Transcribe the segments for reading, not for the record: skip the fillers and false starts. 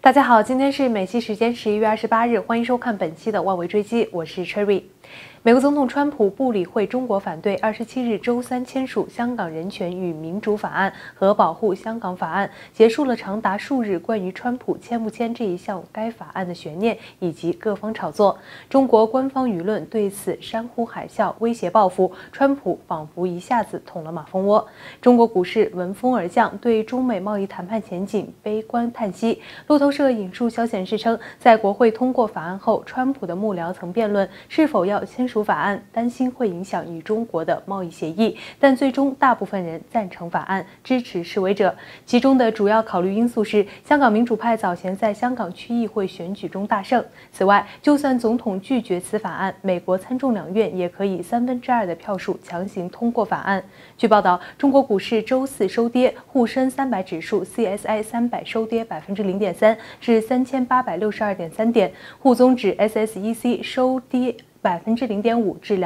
大家好，今天是美西时间11月28日，欢迎收看本期的外围追击，我是 Cherry。美国总统川普不理会中国反对，27日周三签署《香港人权与民主法案》和《保护香港法案》，结束了长达数日关于川普签不签这一项该法案的悬念以及各方炒作。中国官方舆论对此山呼海啸，威胁报复，川普仿佛一下子捅了马蜂窝。中国股市闻风而降，对中美贸易谈判前景悲观叹息。路透社引述消息人士称，在国会通过法案后，川普的幕僚曾辩论是否要签署法案，担心会影响与中国的贸易协议，但最终大部分人赞成法案，支持示威者。其中的主要考虑因素是，香港民主派早前在香港区议会选举中大胜。此外，就算总统拒绝此法案，美国参众两院也可以2/3的票数强行通过法案。据报道，中国股市周四收跌，沪深300指数 CSI 300收跌0.3%至3862.3点，沪综指 SSEC 收跌0.5%至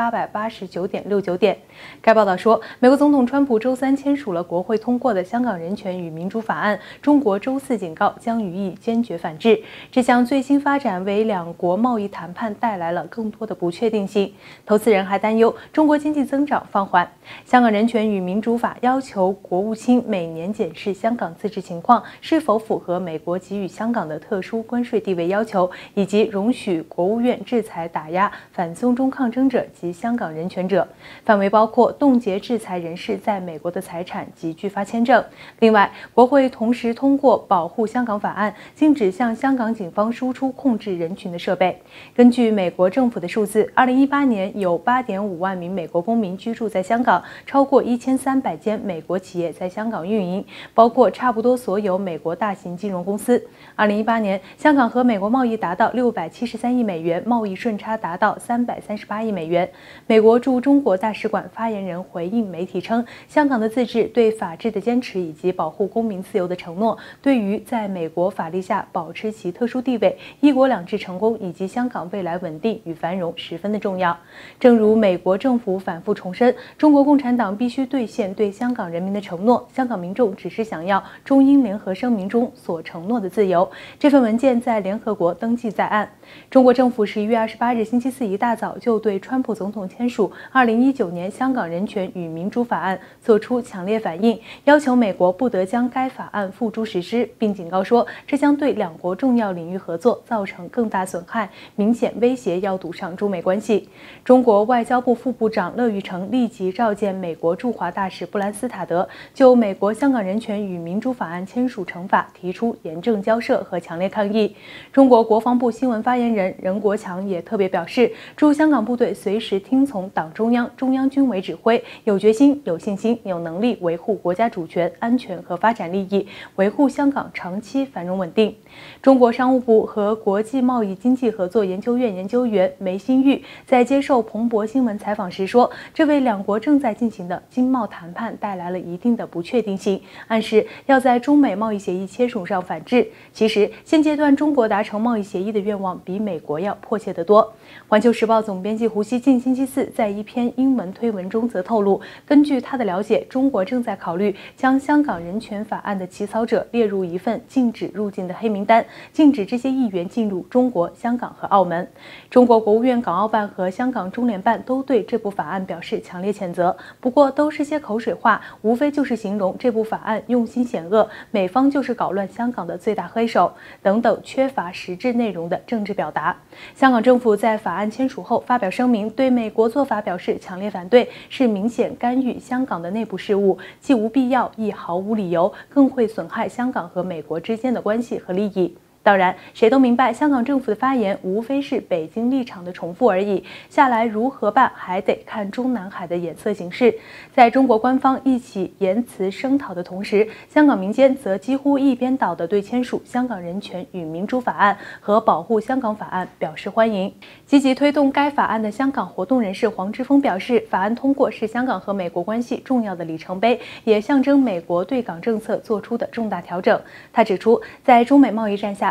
2889.69点。该报道说，美国总统川普周三签署了国会通过的《香港人权与民主法案》，中国周四警告将予以坚决反制。这项最新发展为两国贸易谈判带来了更多的不确定性。投资人还担忧中国经济增长放缓。《香港人权与民主法》要求国务卿每年检视香港自治情况是否符合美国给予香港的特殊关税地位要求，以及容许国务院制裁打压反送中抗争者及香港人权者，范围包括冻结制裁人士在美国的财产及拒发签证。另外，国会同时通过保护香港法案，禁止向香港警方输出控制人群的设备。根据美国政府的数字，2018年有8.5万名美国公民居住在香港，超过1300间美国企业在香港运营，包括差不多所有美国大型金融公司。2018年，香港和美国贸易达到673亿美元，贸易顺差达到338亿美元。美国驻中国大使馆发言人回应媒体称，香港的自治、对法治的坚持以及保护公民自由的承诺，对于在美国法律下保持其特殊地位、一国两制成功以及香港未来稳定与繁荣十分的重要。正如美国政府反复重申，中国共产党必须兑现对香港人民的承诺，香港民众只是想要中英联合声明中所承诺的自由。这份文件在联合国登记在案。中国政府11月28日星期四一大早就对川普总统签署2019年香港人权与民主法案作出强烈反应，要求美国不得将该法案付诸实施，并警告说这将对两国重要领域合作造成更大损害，明显威胁要堵上中美关系。中国外交部副部长乐玉成立即召见美国驻华大使布兰斯塔德，就美国香港人权与民主法案签署惩罚提出严正交涉和强烈抗议。中国国防部新闻发言人任国强也特别表示，驻香港部队随时听从党中央、中央军委指挥，有决心、有信心、有能力维护国家主权、安全和发展利益，维护香港长期繁荣稳定。中国商务部和国际贸易经济合作研究院研究员梅新玉在接受彭博新闻采访时说，这为两国正在进行的经贸谈判带来了一定的不确定性，暗示要在中美贸易协议签署上反制。其实，现阶段中国达成贸易协议的愿望比美国要迫切得多。环球时报总编辑胡锡进星期四在一篇英文推文中则透露，根据他的了解，中国正在考虑将香港人权法案的起草者列入一份禁止入境的黑名单，禁止这些议员进入中国、香港和澳门。中国国务院港澳办和香港中联办都对这部法案表示强烈谴责，不过都是些口水话，无非就是形容这部法案用心险恶，美方就是搞乱香港的最大黑手等等缺乏实质内容的政治表达。香港政府在法案签署后发表声明，对美国做法表示强烈反对，是明显干预香港的内部事务，既无必要，亦毫无理由，更会损害香港和美国之间的关系和利益。当然，谁都明白，香港政府的发言无非是北京立场的重复而已。下来如何办，还得看中南海的眼色行事。在中国官方一起言辞声讨的同时，香港民间则几乎一边倒地对签署《香港人权与民主法案》和《保护香港法案》表示欢迎。积极推动该法案的香港活动人士黄之锋表示，法案通过是香港和美国关系重要的里程碑，也象征美国对港政策做出的重大调整。他指出，在中美贸易战下，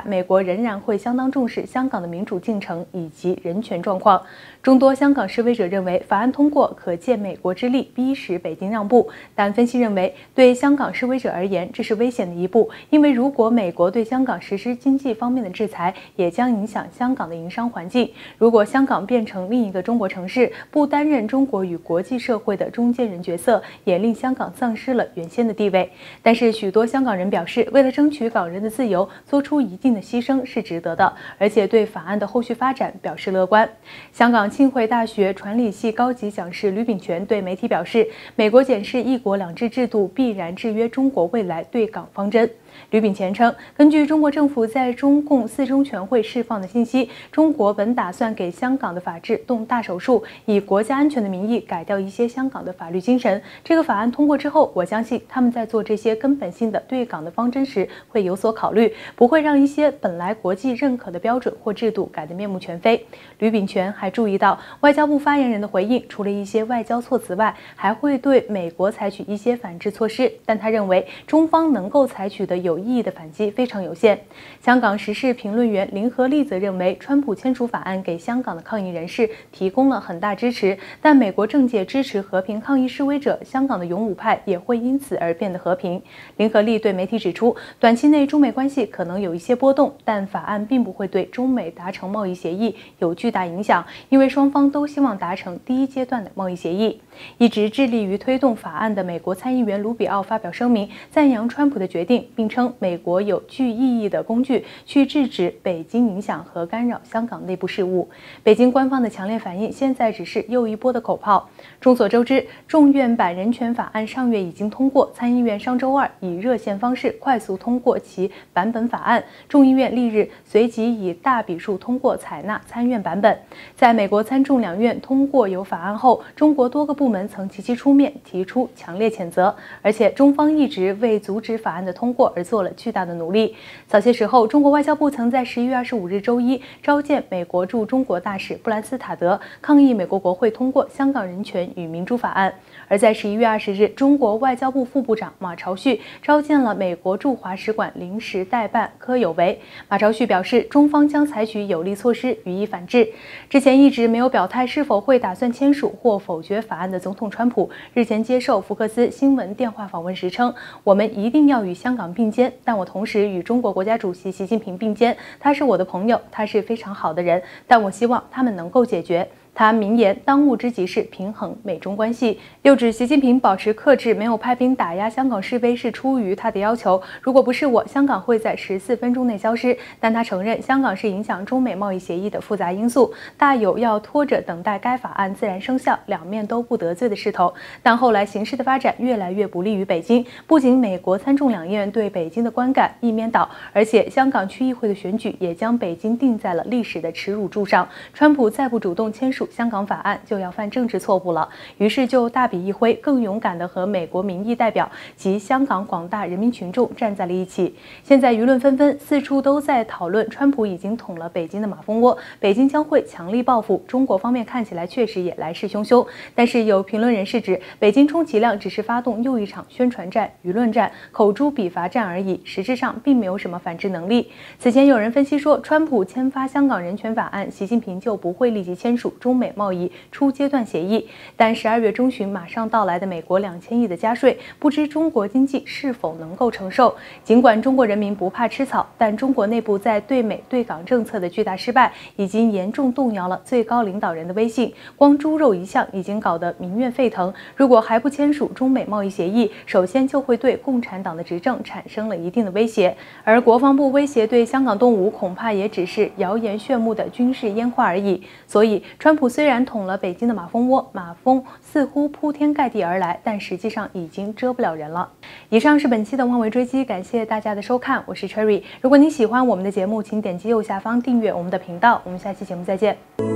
美国仍然会相当重视香港的民主进程以及人权状况。众多香港示威者认为，法案通过可借美国之力逼使北京让步，但分析认为，对香港示威者而言，这是危险的一步，因为如果美国对香港实施经济方面的制裁，也将影响香港的营商环境。如果香港变成另一个中国城市，不担任中国与国际社会的中间人角色，也令香港丧失了原先的地位。但是，许多香港人表示，为了争取港人的自由，做出一定的牺牲是值得的，而且对法案的后续发展表示乐观。香港浸会大学传理系高级讲师吕秉权对媒体表示，美国检视一国两制制度必然制约中国未来对港方针。吕秉权称，根据中国政府在中共四中全会释放的信息，中国本打算给香港的法治动大手术，以国家安全的名义改掉一些香港的法律精神。这个法案通过之后，我相信他们在做这些根本性的对港的方针时会有所考虑，不会让一些本来国际认可的标准或制度改得面目全非。吕秉权还注意到，外交部发言人的回应除了一些外交措辞外，还会对美国采取一些反制措施，但他认为中方能够采取的有意义的反击非常有限。香港时事评论员林和利则认为，川普签署法案给香港的抗议人士提供了很大支持，但美国政界支持和平抗议示威者，香港的勇武派也会因此而变得和平。林和利对媒体指出，短期内中美关系可能有一些波动，但法案并不会对中美达成贸易协议有巨大影响，因为双方都希望达成第一阶段的贸易协议。一直致力于推动法案的美国参议员卢比奥发表声明，赞扬川普的决定，并称美国有具意义的工具去制止北京影响和干扰香港内部事务。北京官方的强烈反应现在只是又一波的口炮。众所周知，众院版人权法案上月已经通过，参议院上周二以热线方式快速通过其版本法案，众议院翌日随即以大比数通过采纳参院版本。在美国参众两院通过有法案后，中国多个部门曾齐齐出面提出强烈谴责，而且中方一直为阻止法案的通过而做了巨大的努力。早些时候，中国外交部曾在11月25日周一召见美国驻中国大使布兰斯塔德，抗议美国国会通过《香港人权与民主法案》。而在11月20日，中国外交部副部长马朝旭召见了美国驻华使馆临时代办柯有为。马朝旭表示，中方将采取有力措施予以反制。之前一直没有表态是否会打算签署或否决法案的总统川普，日前接受福克斯新闻电话访问时称，我们一定要与香港并肩，但我同时与中国国家主席习近平并肩，他是我的朋友，他是非常好的人，但我希望他们能够解决。他明言，当务之急是平衡美中关系。又指习近平保持克制，没有派兵打压香港示威是出于他的要求。如果不是我，香港会在14分钟内消失。但他承认，香港是影响中美贸易协议的复杂因素，大有要拖着等待该法案自然生效，两面都不得罪的势头。但后来形势的发展越来越不利于北京，不仅美国参众两院对北京的观感一面倒，而且香港区议会的选举也将北京定在了历史的耻辱柱上。川普再不主动签署香港法案，就要犯政治错误了。于是就大笔一挥，更勇敢地和美国民意代表及香港广大人民群众站在了一起。现在舆论纷纷，四处都在讨论川普已经捅了北京的马蜂窝，北京将会强力报复。中国方面看起来确实也来势汹汹，但是有评论人士指，北京充其量只是发动又一场宣传战、舆论战、口诛笔伐战而已，实质上并没有什么反制能力。此前有人分析说，川普签发香港人权法案，习近平就不会立即签署中美贸易初阶段协议。但12月中旬马上到来的美国2000亿的加税，不知中国经济是否能够承受。尽管中国人民不怕吃草，但中国内部在对美对港政策的巨大失败，已经严重动摇了最高领导人的威信。光猪肉一项已经搞得民怨沸腾，如果还不签署中美贸易协议，首先就会对共产党的执政产生了一定的威胁。而国防部威胁对香港动武，恐怕也只是谣言炫目的军事烟花而已。所以，川普虽然捅了北京的马蜂窝，马蜂似乎铺天盖地而来，但实际上已经遮不了人了。以上是本期的望维追击，感谢大家的收看，我是 Cherry。如果您喜欢我们的节目，请点击右下方订阅我们的频道。我们下期节目再见。